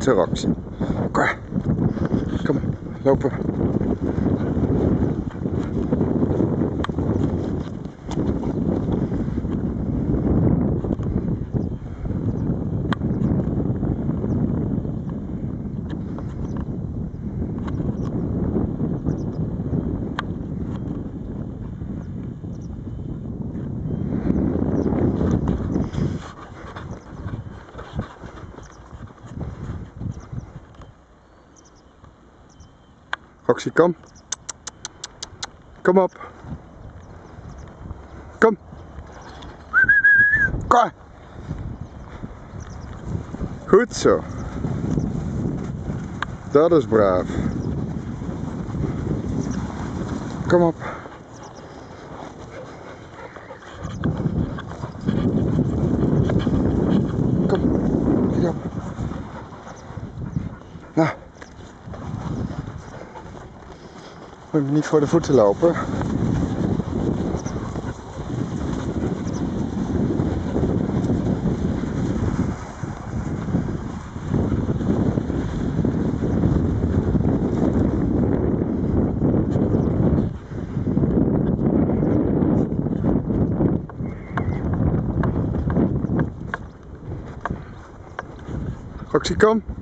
Goed zo, Roxy. Kom, lopen. Roxy, kom. Kom op. Kom. Kom. Goed zo. Dat is braaf. Kom op. Kom. Kijk op. Nou. Moet je niet voor de voeten lopen. Roxy, kom.